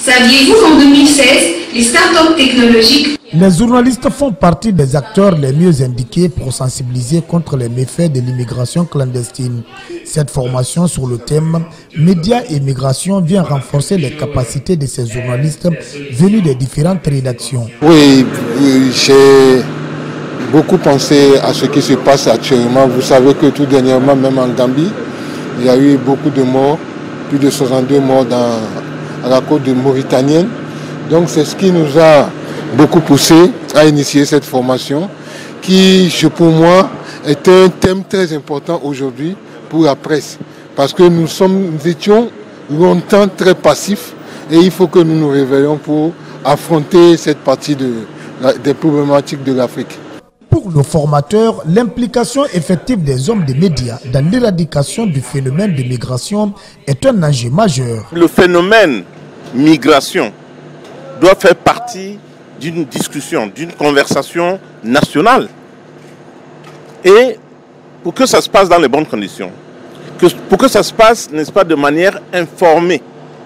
Saviez-vous qu'en 2016, les startups technologiques... Les journalistes font partie des acteurs les mieux indiqués pour sensibiliser contre les méfaits de l'immigration clandestine. Cette formation sur le thème « Médias et migration » vient renforcer les capacités de ces journalistes venus des différentes rédactions. Oui, j'ai beaucoup pensé à ce qui se passe actuellement. Vous savez que tout dernièrement, même en Gambie, il y a eu beaucoup de morts, plus de 62 morts à la côte mauritanienne. Donc c'est ce qui nous a beaucoup poussé à initier cette formation qui, pour moi, est un thème très important aujourd'hui pour la presse. Parce que nous étions longtemps très passifs et il faut que nous nous réveillons pour affronter cette partie des problématiques de l'Afrique. Pour le formateur, l'implication effective des hommes des médias dans l'éradication du phénomène de migration est un enjeu majeur. Le phénomène migration doit faire partie d'une discussion, d'une conversation nationale. Et pour que ça se passe dans les bonnes conditions, pour que ça se passe, n'est-ce pas, de manière informée,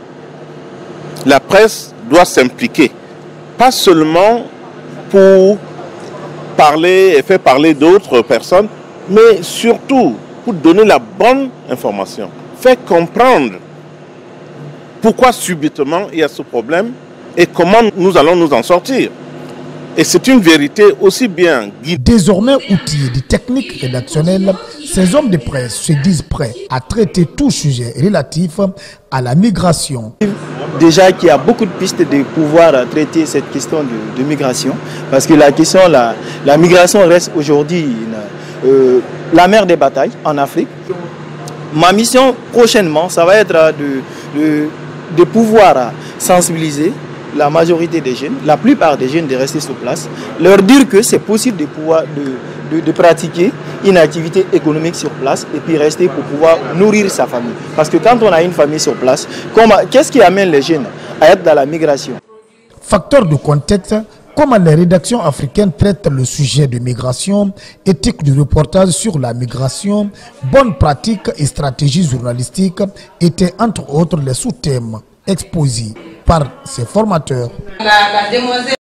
la presse doit s'impliquer. Pas seulement pour parler et faire parler d'autres personnes, mais surtout pour donner la bonne information. Faire comprendre pourquoi subitement il y a ce problème et comment nous allons nous en sortir. Et c'est une vérité aussi bien guidée. Désormais outillés de techniques rédactionnelles, ces hommes de presse se disent prêts à traiter tout sujet relatif à la migration. Déjà qu'il y a beaucoup de pistes de pouvoir traiter cette question de migration, parce que la migration reste aujourd'hui la mère des batailles en Afrique. Ma mission prochainement, ça va être de pouvoir sensibiliser la majorité des jeunes, la plupart des jeunes de rester sur place, leur dire que c'est possible de pratiquer une activité économique sur place et puis rester pour pouvoir nourrir sa famille. Parce que quand on a une famille sur place, qu'est-ce qui amène les jeunes à être dans la migration? Facteur de contexte, comment les rédactions africaines traitent le sujet de migration, éthique du reportage sur la migration, bonnes pratiques et stratégies journalistiques étaient entre autres les sous-thèmes exposés par ces formateurs. La demoiselle